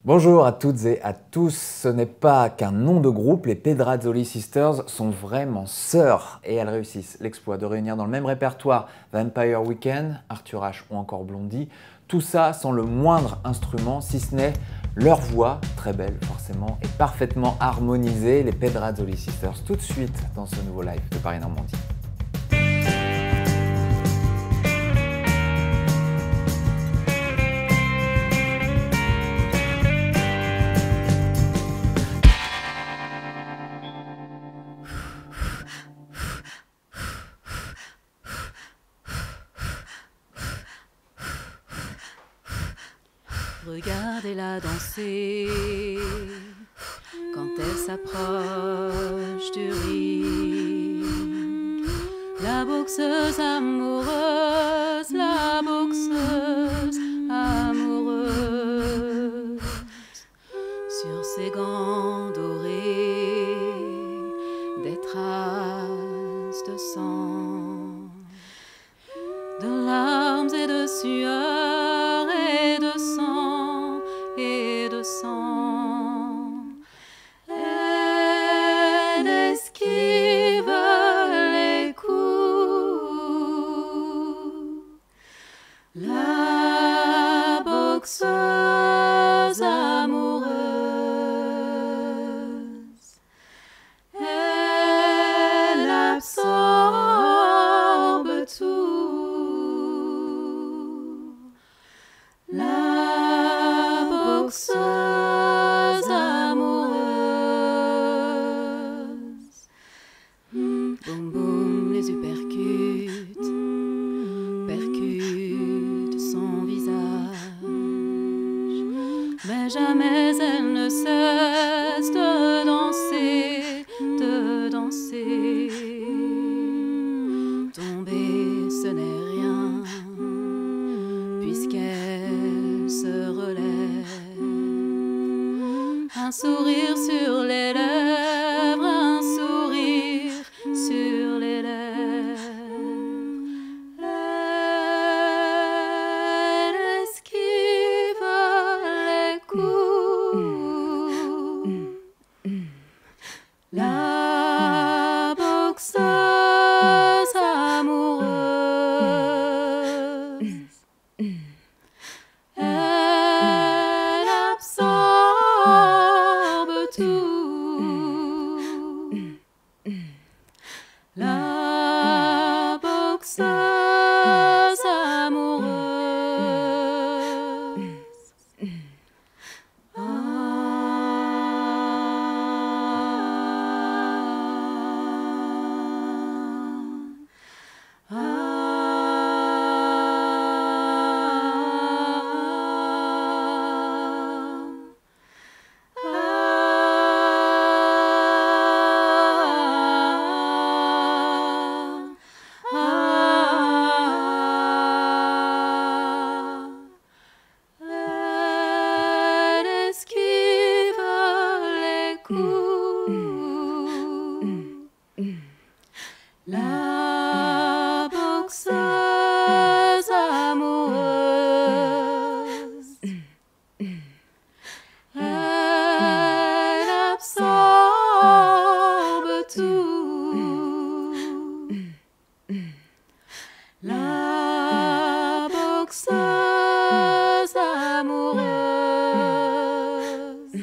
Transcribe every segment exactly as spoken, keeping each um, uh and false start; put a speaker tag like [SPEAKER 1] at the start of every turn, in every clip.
[SPEAKER 1] Bonjour à toutes et à tous, ce n'est pas qu'un nom de groupe, les Pedrazzoli Sisters sont vraiment sœurs et elles réussissent l'exploit de réunir dans le même répertoire Vampire Weekend, Arthur H ou encore Blondie, tout ça sans le moindre instrument si ce n'est leur voix, très belle forcément, et parfaitement harmonisée, les Pedrazzoli Sisters, tout de suite dans ce nouveau live de Paris Normandie.
[SPEAKER 2] Regardez-la danser quand elle s'approche du ring. La boxeuse amoureuse, la boxeuse amoureuse. Sur ses gants dorés, des traces de sang, de larmes et de sueur et de sang et de sang. Elle esquive les coups. La boxeuse amoureuse, elle absorbe tout. La boxeuse amoureuse. Boum boum, les yeux percutent, percutent son visage. Mais jamais elle ne cesse de danser, de danser. Tomber, ce n'est rien, puisqu'elle se relève. Un sourire sur les lèvres, un sourire sur les lèvres. Elle esquive les coups. La boxeuse amoureuse, elle absorbe tout. La boxeuse amoureuse. Ah, ah, elle esquive les coups. La boxeuse amoureuse, elle absorbe tout. La boxeuse amoureuse.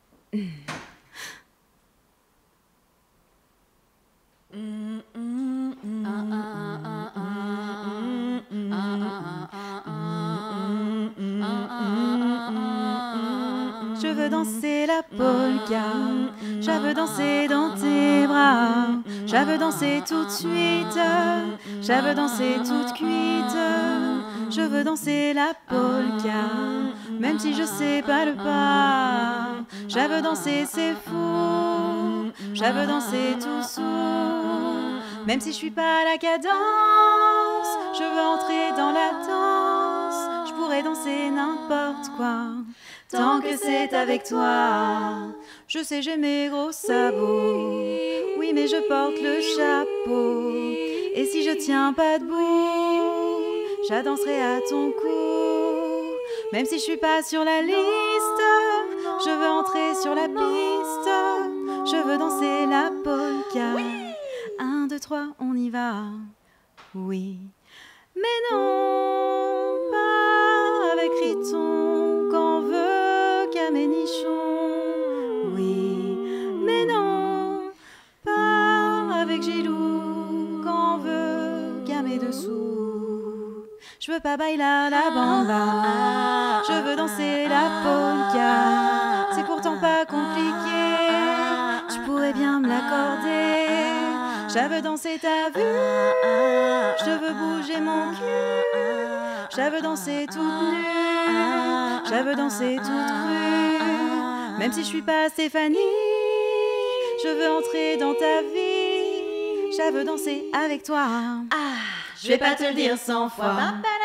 [SPEAKER 2] Je veux danser la polka, je veux danser dans tes bras, je veux danser tout de suite, je veux danser toute cuite. Je veux danser la polka, même si je sais pas le pas. Je veux danser, c'est fou, je veux danser tout sourd, même si je suis pas à la cadence. Je veux entrer dans la danse, je pourrais danser n'importe quoi, tant que c'est avec toi. Je sais, j'ai mes gros sabots, oui, mais je porte le chapeau. Et si je tiens pas debout, j'adanserai à ton cou. Même si je suis pas sur la liste, sur la piste. Je veux danser la polka. Un, deux, trois, on y va. Oui, mais non, pas avec Riton qu'on veut qu'à mes nichons. Oui, mais non, pas avec Gilou qu'on veut qu'à mes dessous. Je veux pas bailar la bamba, je veux danser la polka. C'est pourtant pas compliqué, je pourrais bien me l'accorder. Je veux danser ta vue, je veux bouger mon cul. Je veux danser toute nue, je veux danser toute crue. Même si je suis pas Stéphanie, je veux entrer dans ta vie. Je veux danser avec toi.
[SPEAKER 3] Ah, je vais pas te le dire cent fois.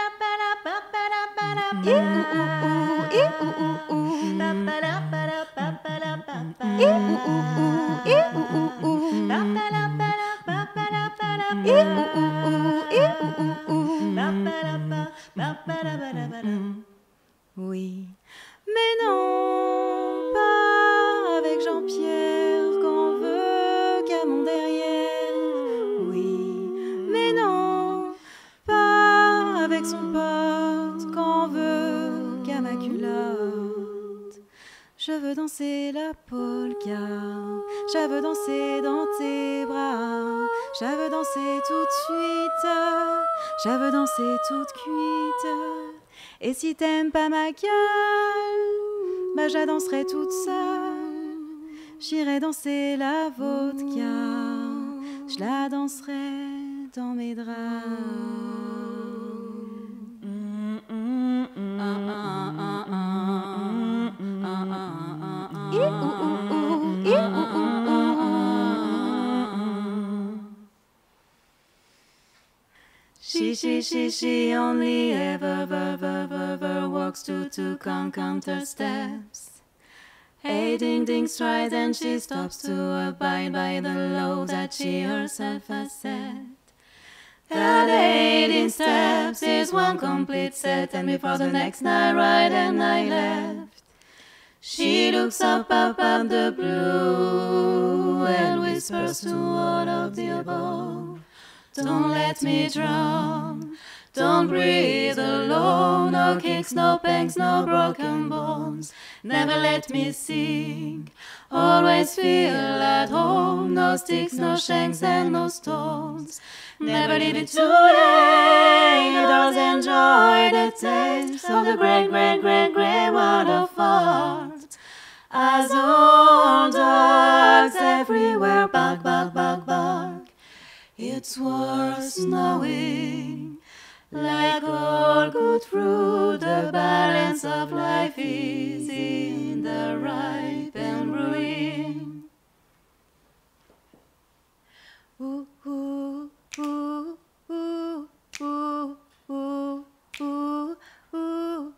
[SPEAKER 2] Oui, mais non, pas avec Jean-Pierre qu'on veut qu'à mon derrière. Oui, mais non, pas avec son pote qu'on veut qu'à ma culotte. Je veux danser la polka, je veux danser dans tes bras, je veux danser tout de suite, je veux danser toute cuite. Et si t'aimes pas ma gueule, bah je la danserai toute seule. J'irai danser la vodka, je la danserai dans mes draps. She, she, she, she only ever, ever, ever, ever walks two, two con counter steps. Hey, ding, ding, strides, and she stops to abide by the law that she herself has set. That eighteen steps is one complete set, and before the next night, right and night left. She looks up, up at the blue, and whispers to all of the above. Don't let me drown, don't breathe alone. No kicks, no pangs, no broken bones. Never let me sink, always feel at home. No sticks, no shanks, and no stones. Never leave it too late. You don't enjoy the taste of the great, great, great, great world of art. As old dogs everywhere bark, bark, bark, bark. It's worth knowing, like all good fruit, the balance of life is in the ripe and brewing. Ooh, ooh, ooh, ooh, ooh, ooh, ooh, ooh,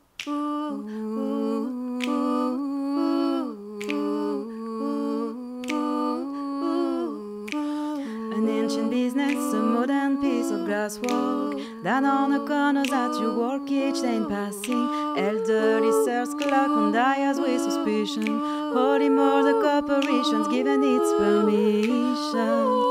[SPEAKER 2] an ancient business, a modern piece of glass work. Down on the corners that you work each day in passing. Elderly sirs clock on dials with suspicion. Holy more the corporations given its permission.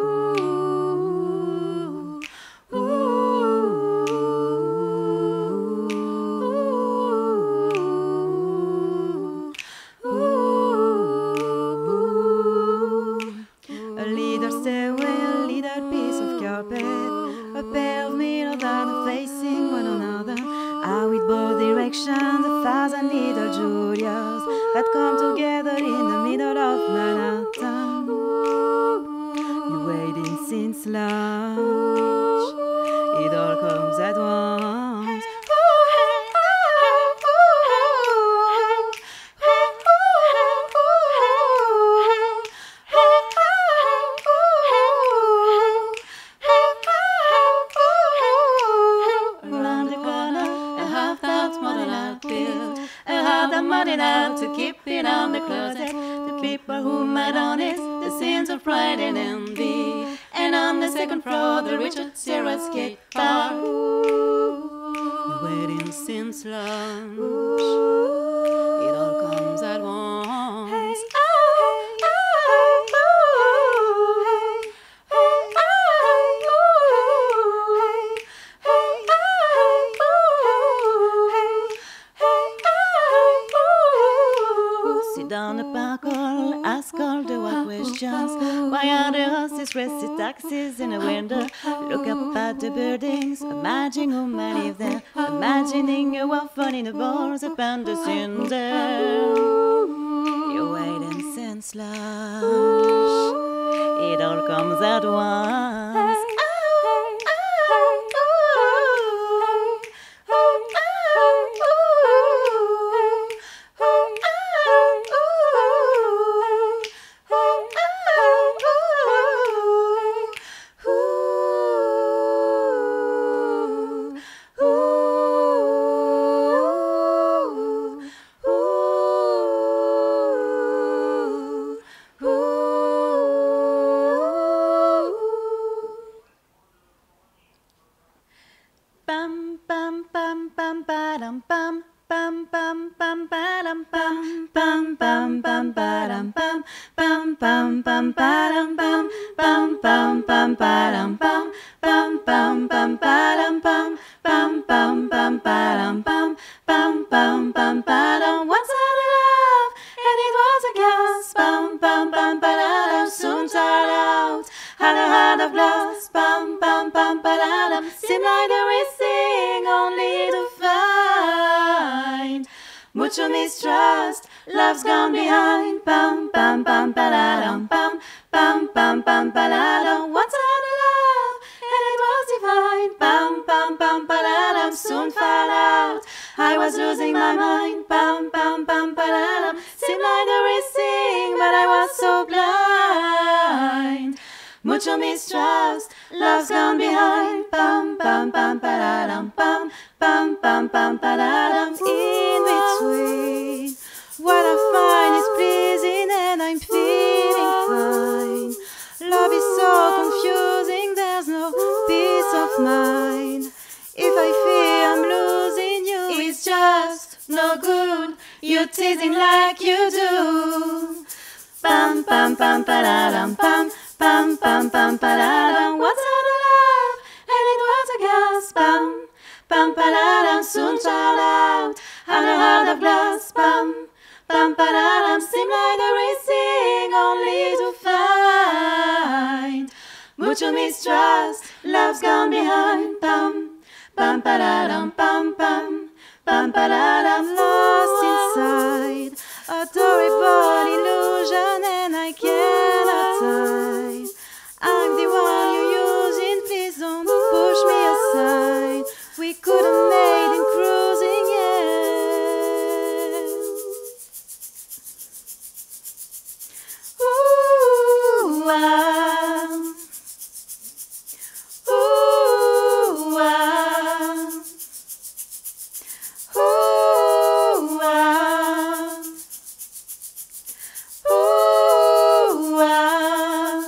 [SPEAKER 2] The thousand little Julias that come together in the middle of Manhattan. You waiting since lunch, it all comes at once. To keep it on the closet, the people who might honest the sins of pride and envy. And on the second floor, the Richard Serra skate park. You're waiting since lunch, it all comes at once.
[SPEAKER 3] on the parcel, ask all the what questions. Why are the horses rested taxis in the window? Look up at the buildings, imagining who might live there. Imagining a waffle in the balls upon the cinder. You wait and sense slush. It all comes at once. Bum bum bum bum ba-dum bum bum bum bum ba-dum bum bum bum bum ba-dum bum bum bum bum ba-dum bum bum bum bum ba-dum bum bum bum bum ba-dum bum bum bum bum ba-dum bum bum bum bum ba-dum. Once I had a love and it was a gas. Bum bum bum ba-dum, soon tired out. Had a heart of glass. Bum bum bum ba-dum, seemed like the racing only to find mucho mistrust. Love's gone behind. Bum bum bum ba-dum bum bum bum bum ba-dum. Once I had a love and it was divine. Bum bum bum ba-dum, soon found out I was losing my mind. Bum bum bum ba-dum, seemed like the racing, but I was so blind. Mucho mistrust, love's gone behind. Bum bum bum ba-dum bum bum bum bum ba-dum. In between, what I find is pleasing and I'm feeling fine. Love is so confusing, there's no peace of mind. If I feel I'm losing you, it's just no good. You're teasing like you do. Bum bum bum ba-dum bum bum bum bum ba-dum. Once I had a love and it was a gas. Bum bum ba-dum, soon child out. Had a heart of glass. Bum bum ba-dum, seemed like the racing only to find mucho mistrust. Love's gone behind. Bum bum ba-dum bum bum bum ba-dum. Lost inside adorable illusion and I cannot hide. I'm the one you're using, please don't push me aside. We could have made in cruising, yeah. Ooh, ah. Ooh, ah. Ooh, ah. Ooh, ah.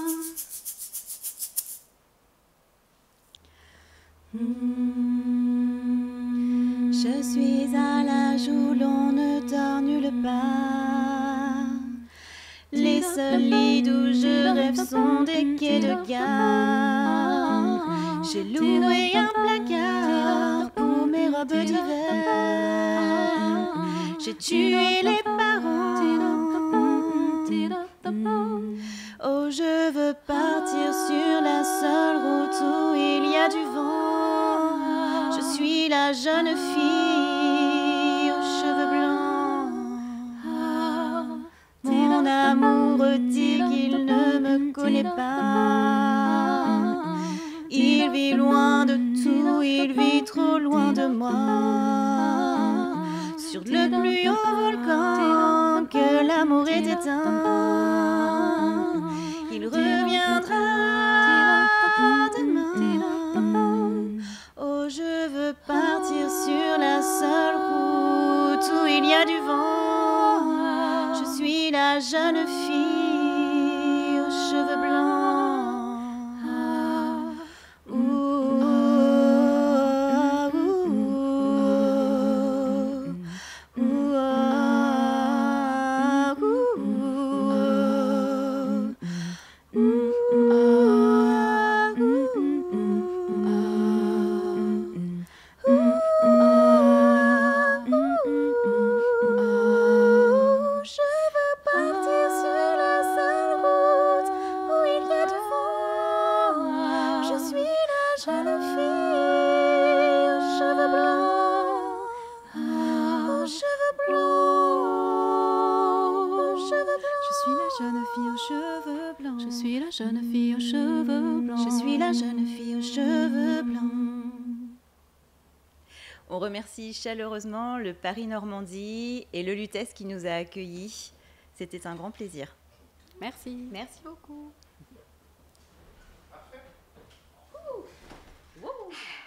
[SPEAKER 3] Je suis à l'âge où l'on ne dort nulle part. Les seuls lits où je rêve sont des quais de gare. J'ai loué un placard pour mes robes d'hiver. J'ai tué les parents. Oh, je veux partir sur la seule route où il y a du vent. Je suis la jeune fille aux cheveux blancs. Mon amour dit qu'il ne me connaît pas. Il vit loin de tout, il vit trop loin de moi. Sur le plus haut volcan que l'amour est éteint, il reviendra demain. Oh, je veux partir sur la seule route où il y a du vent. Je suis la jeune fille aux cheveux blancs. Je veux pas
[SPEAKER 2] suis la jeune fille aux cheveux blancs.
[SPEAKER 3] Je suis la jeune fille aux cheveux blancs.
[SPEAKER 2] Je suis la jeune fille aux cheveux blancs. On remercie chaleureusement le Paris Normandie et le Lutèce qui nous a accueillis. C'était un grand plaisir.
[SPEAKER 3] Merci.
[SPEAKER 2] Merci beaucoup.
[SPEAKER 3] Wouh.